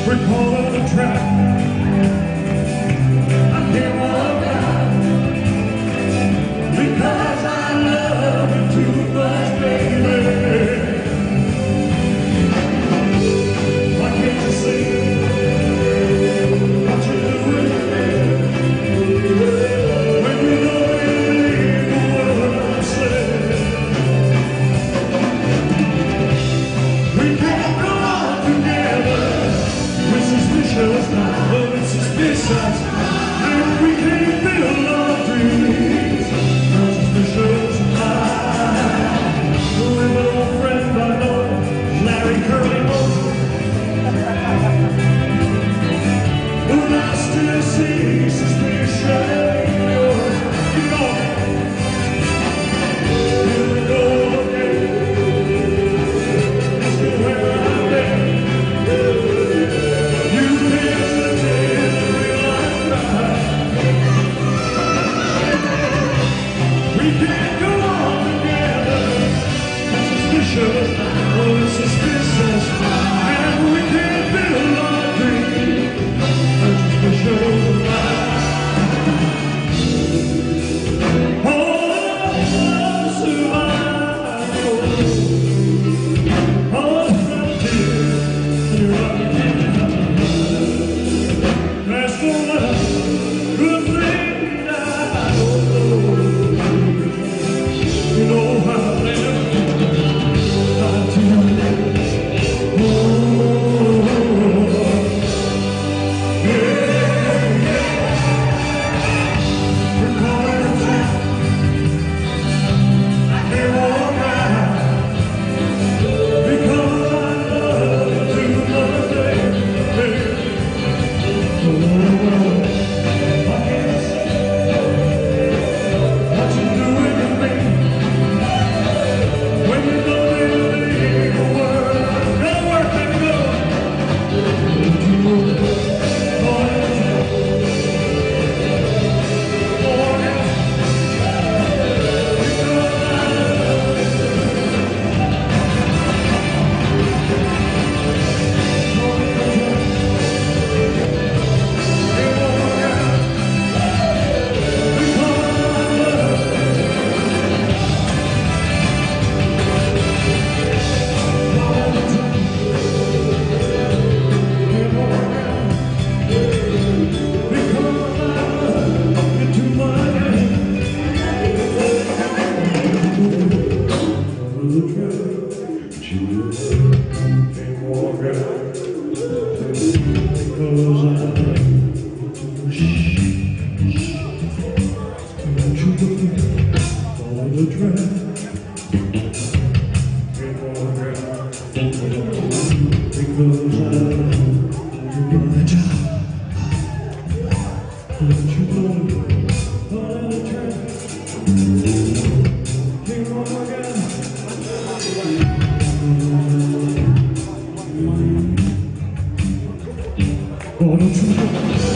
We're calling the track. I can't walk out because I love you too much, baby. Why can't you see what you're doing when you know you believe the word I said? We can't go on together. We're suspicious, but it's suspicious, and we can't build our dreams. We're suspicious. With an old friend I know, Larry Curly Moe, who I still see suspicion. You know, here we go again. It's the way I've been. You hesitate to realize right. We can't go on together. Suspicious, oh, it's suspicious, and we can't build our dreams. Suspicious. Oh, survival. Oh, frontier. You're right. That's the one good thing that I know. You know how I live. Oh, don't you